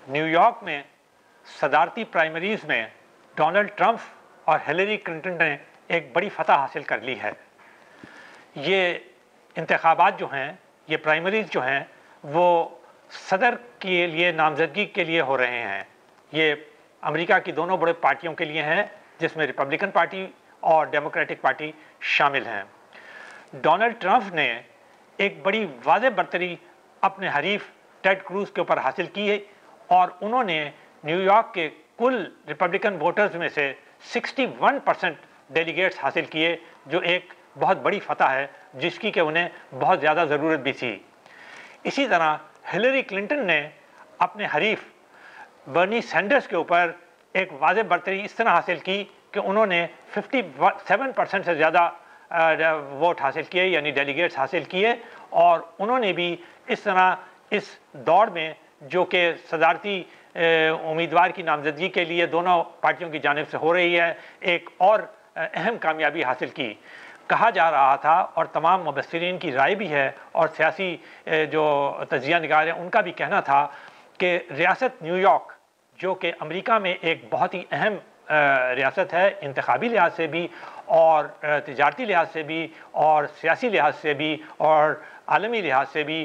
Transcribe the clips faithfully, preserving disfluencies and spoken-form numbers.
New York में सदारती primaries में डोनाल्ड ट्रंप और हिलरी क्लिंटन ने एक बड़ी फतह हासिल कर ली है। ये इंतखाबात जो हैं, ये प्राइमरीज जो हैं, वो सदर के लिए नामजदगी के लिए हो रहे हैं। ये अमेरिका की दोनों बड़े पार्टियों के लिए हैं, जिसमें रिपब्लिकन पार्टी और डेमोक्रेटिक पार्टी शामिल हैं। डोनाल्ड ट्रंप ने एक बड़ी वाज़ेह बरतरी अपने हरीफ टेड क्रूज के ऊपर हासिल की है और उन्होंने न्यूयॉर्क के कुल रिपब्लिकन वोटर्स में से इकसठ परसेंट डेलीगेट्स हासिल किए, जो एक बहुत बड़ी फतह है जिसकी कि उन्हें बहुत ज़्यादा ज़रूरत भी थी। इसी तरह हिलरी क्लिंटन ने अपने हरीफ बर्नी सैंडर्स के ऊपर एक वाज़ेह बरतरी इस तरह हासिल की कि उन्होंने सत्तावन परसेंट से ज़्यादा वोट हासिल किए, यानी डेलीगेट्स हासिल किए, और उन्होंने भी इस तरह इस दौड़ में, जो कि सदारती उम्मीदवार की नामजदगी के लिए दोनों पार्टियों की जानिब से हो रही है, एक और अहम कामयाबी हासिल की। कहा जा रहा था और तमाम मुबस्सिरीन की राय भी है और सियासी जो तज्ज़िया निगार हैं उनका भी कहना था कि रियासत न्यूयॉर्क, जो कि अमेरिका में एक बहुत ही अहम रियासत है, इंतखाबी लिहाज से भी और तिजारती लिहाज से भी और सियासी लिहाज से भी और आलमी लिहाज से भी,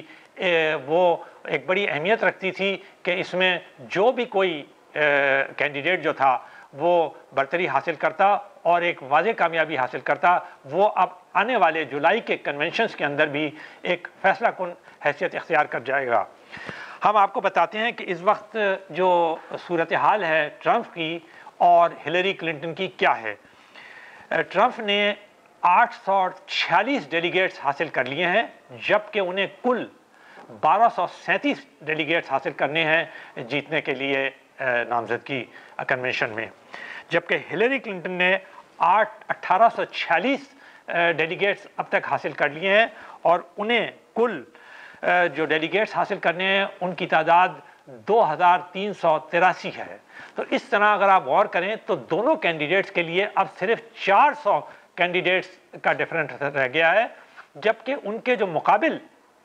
वो एक बड़ी अहमियत रखती थी कि इसमें जो भी कोई कैंडिडेट जो था वो बरतरी हासिल करता और एक वाज़ेह कामयाबी हासिल करता। वो अब आने वाले जुलाई के कन्वेंशंस के अंदर भी एक फैसला कुन हैसियत इख्तियार कर जाएगा। हम आपको बताते हैं कि इस वक्त जो सूरत हाल है ट्रंप की और हिलरी क्लिंटन की क्या है। ट्रंप ने आठ सौ छियालीस डेलीगेट्स हासिल कर लिए हैं, जबकि उन्हें कुल बारह सौ सैंतीस डेलीगेट्स हासिल करने हैं जीतने के लिए नामजदगी कन्वेंशन में, जबकि हिलरी क्लिंटन ने आठ अठारह सौ छियालीस डेलीगेट्स अब तक हासिल कर लिए हैं और उन्हें कुल जो डेलीगेट्स हासिल करने हैं उनकी तादाद दो हज़ार तीन सौ तिरासी है। तो इस तरह अगर आप गौर करें तो दोनों कैंडिडेट्स के लिए अब सिर्फ चार सौ कैंडिडेट्स का डिफरेंस रह गया है, जबकि उनके जो मुकाबिल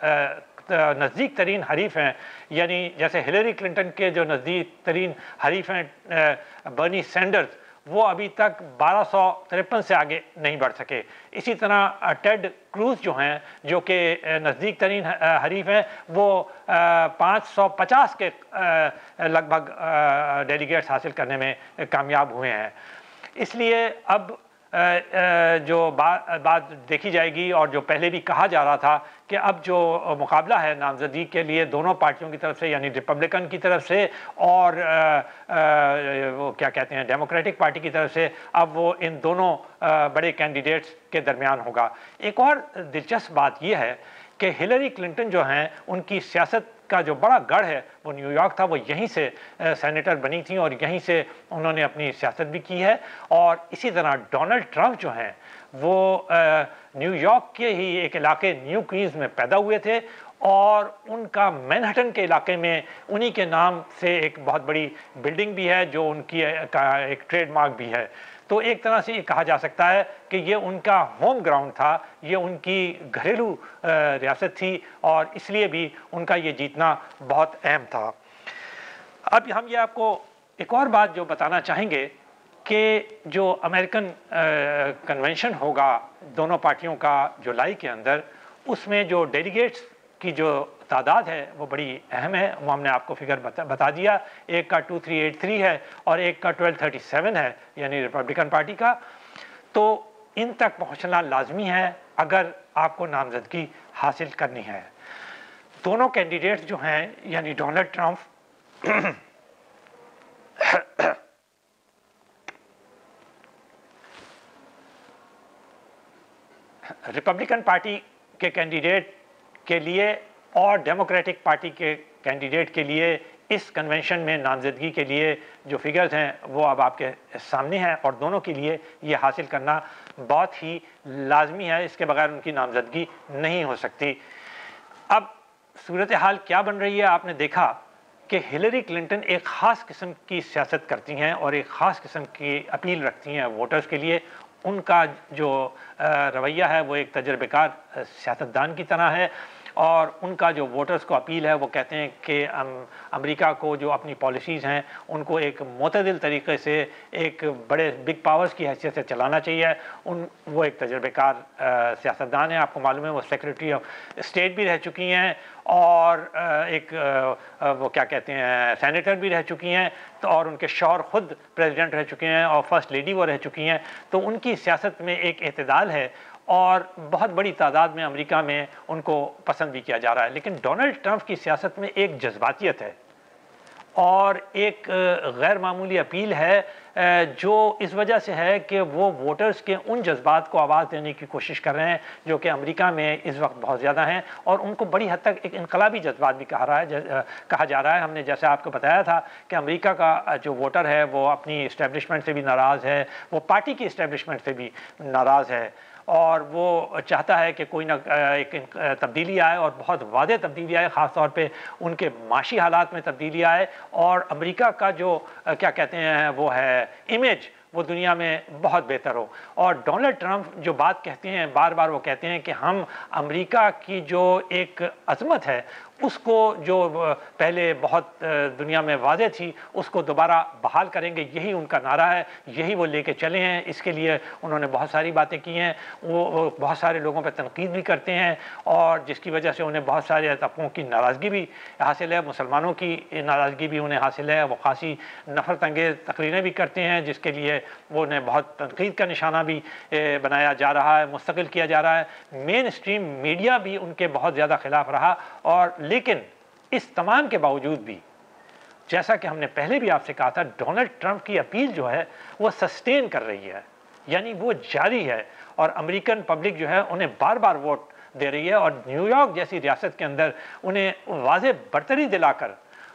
नज़दीक तरीन हरीफ हैं, यानी जैसे हिलरी क्लिंटन के जो नज़दीक तरीन हरीफ हैं बर्नी सैंडर्स, वो अभी तक बारह सौ तिरपन से आगे नहीं बढ़ सके। इसी तरह टेड क्रूज जो हैं, जो कि नज़दीक तरीन हरीफ हैं, वो पाँच सौ पचास के लगभग डेलीगेट्स हासिल करने में कामयाब हुए हैं। इसलिए अब जो बात बात देखी जाएगी और जो पहले भी कहा जा रहा था कि अब जो मुकाबला है नामजदगी के लिए दोनों पार्टियों की तरफ से, यानी रिपब्लिकन की तरफ से और आ, आ, वो क्या कहते हैं डेमोक्रेटिक पार्टी की तरफ से, अब वो इन दोनों आ, बड़े कैंडिडेट्स के दरमियान होगा। एक और दिलचस्प बात यह है कि हिलरी क्लिंटन जो हैं, उनकी सियासत का जो बड़ा गढ़ है वो न्यूयॉर्क था, वो यहीं से सेनेटर बनी थी और यहीं से उन्होंने अपनी सियासत भी की है। और इसी तरह डोनाल्ड ट्रंप जो हैं वो न्यूयॉर्क के ही एक इलाके न्यू क्वींस में पैदा हुए थे और उनका मैनहट्टन के इलाके में उन्हीं के नाम से एक बहुत बड़ी बिल्डिंग भी है जो उनकी का एक ट्रेडमार्क भी है। तो एक तरह से ये कहा जा सकता है कि ये उनका होम ग्राउंड था, ये उनकी घरेलू रियासत थी और इसलिए भी उनका ये जीतना बहुत अहम था। अब हम ये आपको एक और बात जो बताना चाहेंगे कि जो अमेरिकन कन्वेंशन होगा दोनों पार्टियों का जुलाई के अंदर, उसमें जो डेलीगेट्स की जो तादाद है वो बड़ी अहम है। वो हमने आपको फिगर बता, बता दिया, एक का टू थ्री एट थ्री है और एक का ट्वेल्व थर्टी सेवन है, यानी रिपब्लिकन पार्टी का। तो इन तक पहुंचना लाजमी है अगर आपको नामजदगी हासिल करनी है। दोनों कैंडिडेट्स जो हैं, यानी डोनाल्ड ट्रंप रिपब्लिकन पार्टी के कैंडिडेट के लिए और डेमोक्रेटिक पार्टी के कैंडिडेट के लिए इस कन्वेंशन में नामजदगी के लिए जो फिगर्स हैं वो अब आपके सामने हैं और दोनों के लिए ये हासिल करना बहुत ही लाजमी है, इसके बगैर उनकी नामजदगी नहीं हो सकती। अब सूरत हाल क्या बन रही है, आपने देखा कि हिलरी क्लिंटन एक ख़ास किस्म की सियासत करती हैं और एक ख़ास किस्म की अपील रखती हैं वोटर्स के लिए। उनका जो रवैया है वो एक तजर्बेकार सियासतदान की तरह है और उनका जो वोटर्स को अपील है वो कहते हैं कि अमेरिका को जो अपनी पॉलिसीज़ हैं उनको एक मुतदिल तरीके से एक बड़े बिग पावर्स की हैसियत से चलाना चाहिए। उन वो एक तजर्बेकार सियासतदान है, आपको मालूम है वो सेक्रेटरी ऑफ स्टेट भी रह चुकी हैं और एक वो क्या कहते हैं सेनेटर भी रह चुकी हैं, तो और उनके शौहर ख़ुद प्रेसिडेंट रह चुके हैं और फर्स्ट लेडी वो रह चुकी हैं। तो उनकी सियासत में एक एतदाल है और बहुत बड़ी तादाद में अमेरिका में उनको पसंद भी किया जा रहा है। लेकिन डोनाल्ड ट्रंप की सियासत में एक जज्बातियत है और एक गैर मामूली अपील है, जो इस वजह से है कि वो वोटर्स के उन जज्बात को आवाज़ देने की कोशिश कर रहे हैं जो कि अमेरिका में इस वक्त बहुत ज़्यादा हैं और उनको बड़ी हद तक एक इनकलाबी जज्बात भी कहा रहा है कहा जा रहा है। हमने जैसे आपको बताया था कि अमेरिका का जो वोटर है वो अपनी इस्टेब्लिशमेंट से भी नाराज़ है, वो पार्टी की इस्टेब्लिशमेंट से भी नाराज़ है और वो चाहता है कि कोई ना एक तब्दीली आए और बहुत वादे तब्दीली आए, ख़ास तौर पे उनके माशी हालात में तब्दीली आए और अमेरिका का जो क्या कहते हैं वो है इमेज वो दुनिया में बहुत बेहतर हो। और डोनाल्ड ट्रंप जो बात कहते हैं, बार बार वो कहते हैं कि हम अमेरिका की जो एक अज़मत है उसको जो पहले बहुत दुनिया में वाज़ेह थी उसको दोबारा बहाल करेंगे, यही उनका नारा है, यही वो लेके चले हैं। इसके लिए उन्होंने बहुत सारी बातें की हैं, वो, वो बहुत सारे लोगों पर तनकीद भी करते हैं और जिसकी वजह से उन्हें बहुत सारे तबकों की नाराज़गी भी हासिल है, मुसलमानों की नाराज़गी भी उन्हें हासिल है। वो खासी नफ़रत अंगेज़ तकरीरें भी करते हैं जिसके लिए वो उन्हें बहुत तनकीद का निशाना भी बनाया जा रहा है, मुस्तकिल किया जा रहा है। मेन स्ट्रीम मीडिया भी उनके बहुत ज़्यादा ख़िलाफ़ रहा और लेकिन इस तमाम के बावजूद भी जैसा कि हमने पहले भी आपसे कहा था, डोनाल्ड ट्रंप की अपील जो है वो सस्टेन कर रही है, यानी वो जारी है और अमेरिकन पब्लिक जो है उन्हें बार बार वोट दे रही है और न्यूयॉर्क जैसी रियासत के अंदर उन्हें वाज़ेह बरतरी दिलाकर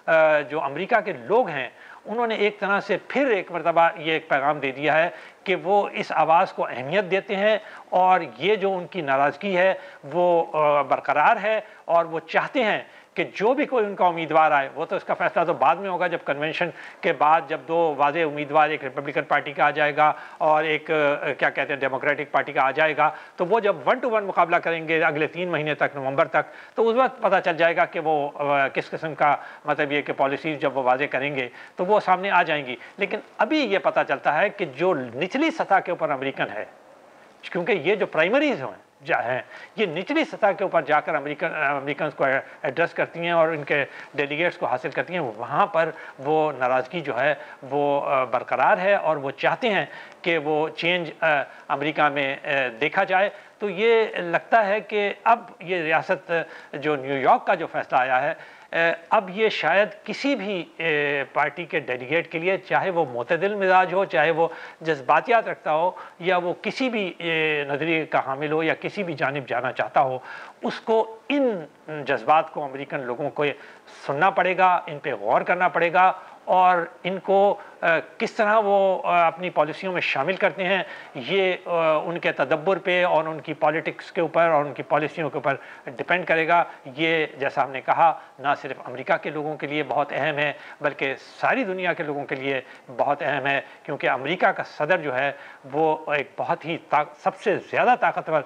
जो अमेरिका के लोग हैं उन्होंने एक तरह से फिर एक मरतबा ये एक पैगाम दे दिया है कि वो इस आवाज़ को अहमियत देते हैं और ये जो उनकी नाराज़गी है वो बरकरार है और वो चाहते हैं कि जो भी कोई उनका उम्मीदवार आए, वो तो इसका फैसला तो बाद में होगा जब कन्वेंशन के बाद जब दो वाज़ेह उम्मीदवार एक रिपब्लिकन पार्टी का आ जाएगा और एक क्या कहते हैं डेमोक्रेटिक पार्टी का आ जाएगा, तो वो जब वन टू वन मुकाबला करेंगे अगले तीन महीने तक नवंबर तक, तो उस वक्त पता चल जाएगा कि वो किस किस्म का मतलब ये कि पॉलिसीज़ जब वो वाज़ेह करेंगे तो वो सामने आ जाएंगी। लेकिन अभी ये पता चलता है कि जो निचली सतह के ऊपर अमेरिकन है, क्योंकि ये जो प्राइमरीज हैं जा हैं ये निचली सतह के ऊपर जाकर अमेरिकन अमेरिकन को एड्रेस करती हैं और इनके डेलीगेट्स को हासिल करती हैं, वहाँ पर वो नाराज़गी जो है वो बरकरार है और वो चाहते हैं कि वो चेंज अमेरिका में देखा जाए। तो ये लगता है कि अब ये रियासत जो न्यूयॉर्क का जो फैसला आया है, अब ये शायद किसी भी पार्टी के डेलीगेट के लिए, चाहे वो मोतदिल मिजाज हो, चाहे वो जज्बातियात रखता हो या वो किसी भी नज़रिए का हामिल हो या किसी भी जानिब जाना चाहता हो, उसको इन जज्बात को अमेरिकन लोगों को सुनना पड़ेगा, इन पे गौर करना पड़ेगा और इनको किस तरह वो अपनी पॉलिसियों में शामिल करते हैं ये उनके तदब्बर पे और उनकी पॉलिटिक्स के ऊपर और उनकी पॉलिसियों के ऊपर डिपेंड करेगा। ये जैसा हमने कहा ना सिर्फ अमेरिका के लोगों के लिए बहुत अहम है बल्कि सारी दुनिया के लोगों के लिए बहुत अहम है, क्योंकि अमेरिका का सदर जो है वो एक बहुत ही सबसे ज़्यादा ताकतवर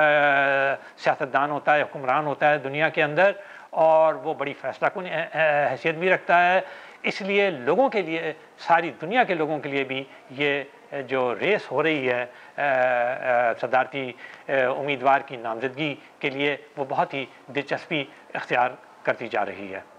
सियासतदान होता है, हुक्मरान होता है दुनिया के अंदर और वो बड़ी फ़ैसला कुन हैसियत भी रखता है। इसलिए लोगों के लिए, सारी दुनिया के लोगों के लिए भी ये जो रेस हो रही है सदारती उम्मीदवार की नामज़दगी के लिए वो बहुत ही दिलचस्पी इख्तियार करती जा रही है।